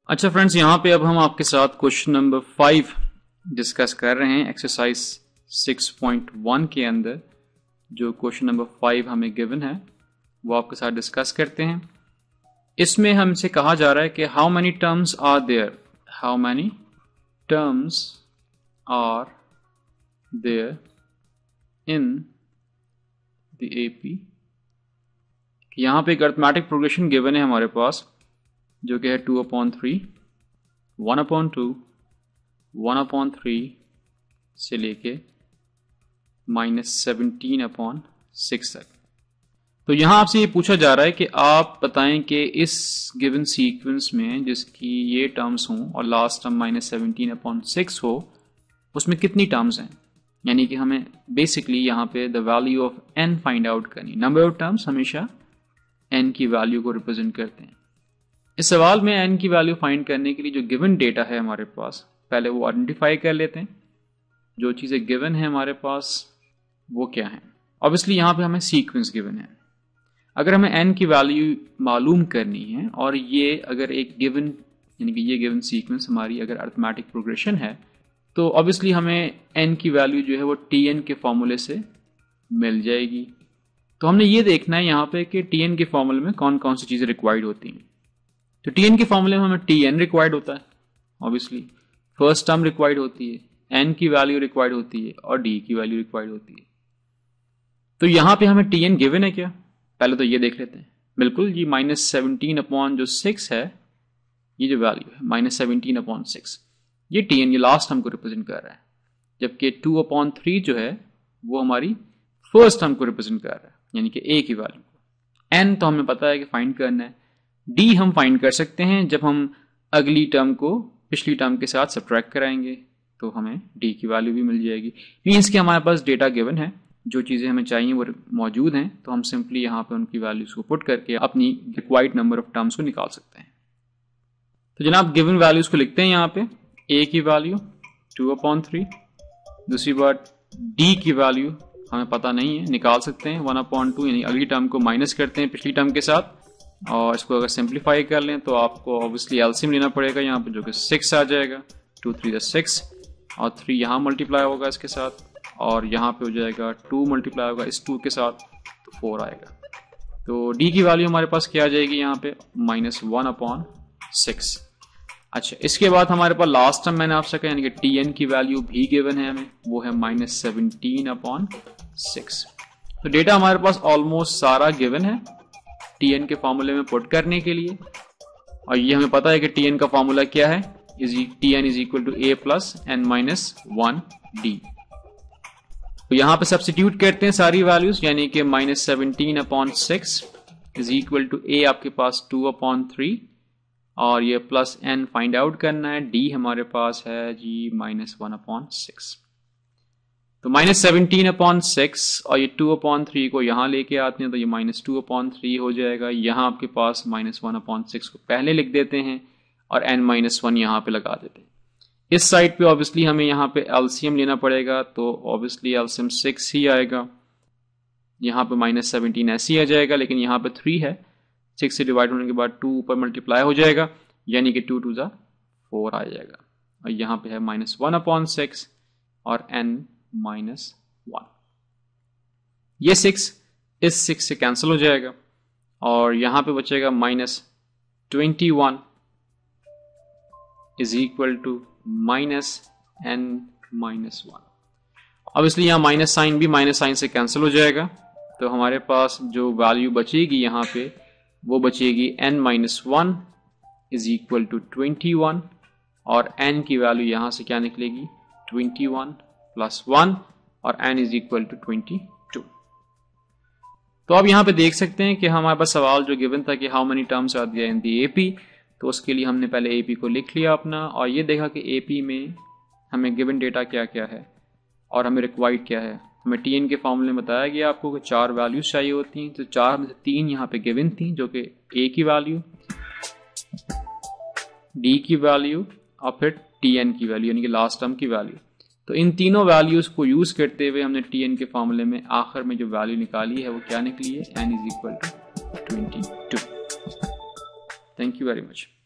अच्छा फ्रेंड्स, यहाँ पे अब हम आपके साथ क्वेश्चन नंबर 5 डिस्कस कर रहे हैं एक्सरसाइज 6.1 के अंदर। जो क्वेश्चन नंबर 5 हमें गिवन है वो आपके साथ डिस्कस करते हैं। इसमें हमसे कहा जा रहा है कि how many terms are there, how many terms are there in the AP. यहाँ पे एक अरिथमेटिक प्रोग्रेशन गिवन है हमारे पास जो कि है 2/3, 1/2, 1/3 से लेके -17/6 तक। तो यहां आपसे ये पूछा जा रहा है कि आप बताएं कि इस गिवन सीक्वेंस में जिसकी ये टर्म्स हों और लास्ट टर्म -17/6 हो, उसमें कितनी टर्म्स हैं। यानी कि हमें बेसिकली यहाँ पे the value of n find out करनी। नंबर ऑफ टर्म्स हमेशा n की वैल्यू को रिप्रेजेंट करते हैं। इस सवाल में n की वैल्यू फाइंड करने के लिए जो गिवन डेटा है हमारे पास, पहले वो आइडेंटिफाई कर लेते हैं। जो चीज़ें गिवन है हमारे पास वो क्या है। ऑब्वियसली यहाँ पे हमें सीक्वेंस गिवन है। अगर हमें n की वैल्यू मालूम करनी है और ये अगर एक गिवन यानी कि ये गिवन सीक्वेंस हमारी अगर अरिथमेटिक प्रोग्रेशन है, तो ऑब्वियसली हमें n की वैल्यू जो है वो tn के फॉर्मूले से मिल जाएगी। तो हमने ये देखना है यहाँ पे कि tn के फॉर्मूले में कौन कौन सी चीज़ें रिक्वायर्ड होती हैं। तो tn के फॉर्मूले में हमें tn रिक्वायर्ड होता है, ऑब्वियसली फर्स्ट टर्म रिक्वायर्ड होती है, n की वैल्यू रिक्वायर्ड होती है और d की वैल्यू रिक्वायर्ड होती है। तो यहां पे हमें tn गिवन है क्या, पहले तो ये देख लेते हैं। बिल्कुल, ये -17/6 है, ये जो वैल्यू है -17/6, ये tn ये लास्ट टर्म को रिप्रेजेंट कर रहा है, जबकि 2/3 जो है वो हमारी फर्स्ट टर्म को रिप्रेजेंट कर रहा है, यानी कि a की वैल्यू को। n तो हमें पता है कि फाइंड करना है। d हम फाइंड कर सकते हैं जब हम अगली टर्म को पिछली टर्म के साथ सब्ट्रैक्ट कराएंगे, तो हमें d की वैल्यू भी मिल जाएगी। मीन्स कि हमारे पास डेटा गिवन है, जो चीज़ें हमें चाहिए वो मौजूद हैं, तो हम सिंपली यहाँ पे उनकी वैल्यूज को पुट करके अपनी रिक्वायर्ड नंबर ऑफ टर्म्स को निकाल सकते हैं। तो जनाब गिवन वैल्यूज को लिखते हैं यहाँ पे। a की वैल्यू 2/3, दूसरी बात d की वैल्यू हमें पता नहीं है, निकाल सकते हैं 1/2, यानी अगली टर्म को माइनस करते हैं पिछली टर्म के साथ, और इसको अगर सिंप्लीफाई कर लें तो आपको ऑब्वियसली एलसीएम लेना पड़ेगा यहाँ पे, जो कि 6 आ जाएगा। 2 3 6 और 3 यहाँ मल्टीप्लाई होगा इसके साथ, और यहाँ पे हो जाएगा 2 मल्टीप्लाई होगा इस 2 के साथ, तो 4 आएगा। तो d की वैल्यू हमारे पास क्या आ जाएगी यहाँ पे -1/6। अच्छा, इसके बाद हमारे पास लास्ट टर्म मैंने आपसे कहा, यानी कि tn की वैल्यू भी गिवन है हमें, वो है -17/6। तो डेटा हमारे पास ऑलमोस्ट सारा गिवन है tn के फॉर्मूले में पुट करने के लिए, और ये हमें पता है कि tn का फॉर्मूला क्या है, tn is equal to a plus n-1d। तो यहां पे सब्स्टिट्यूट करते हैं सारी वैल्यूज, यानी कि -17/6 इज इक्वल टू a आपके पास 2/3, और ये प्लस n फाइंड आउट करना है, d हमारे पास है जी -1/6। तो -17/6 और ये 2/3 को यहां लेके आते हैं, तो ये -2/3 हो जाएगा। यहां आपके पास -1/6 को पहले लिख देते हैं और n-1 यहां पे लगा देते हैं। इस साइड पे ऑब्वियसली हमें यहाँ पे एलसीएम लेना पड़ेगा, तो ऑब्वियसली एलसीएम 6 ही आएगा। यहाँ पे -17 ऐसे ही आ जाएगा, लेकिन यहाँ पे 3 है, 6 से डिवाइड होने के बाद 2 ऊपर मल्टीप्लाई हो जाएगा, यानी कि 2 2 जा 4 आ जाएगा। और यहाँ पे है -1/6 और n-1। ये 6 इस 6 से कैंसिल हो जाएगा, और यहां पे बचेगा -21 is equal to -n-1। Obviously यहां माइनस साइन भी माइनस साइन से कैंसिल हो जाएगा, तो हमारे पास जो वैल्यू बचेगी यहां पे वो बचेगी n-1 इज इक्वल टू 21, और n की वैल्यू यहां से क्या निकलेगी 21 प्लस 1, और n इज इक्वल टू 22। तो अब यहां पे देख सकते हैं कि हमारे पास सवाल जो गिवन था कि how many terms are there in the AP, तो उसके लिए हमने पहले एपी को लिख लिया अपना, और ये देखा कि एपी में हमें गिवन डेटा क्या क्या है और हमें रिक्वायर्ड क्या है। हमें टीएन के फॉर्मूले में बताया गया आपको कि 4 वैल्यूज चाहिए होती हैं, तो 4 में से 3 यहाँ पे गिवन थी, जो कि ए की वैल्यू, डी की वैल्यू और फिर टीएन की वैल्यू, यानी कि लास्ट टर्म की वैल्यू। तो इन तीनों वैल्यूज को यूज करते हुए हमने टीएन के फॉर्मूले में आखिर में जो वैल्यू निकाली है वो क्या निकली है, n is equal to 22। Thank you very much.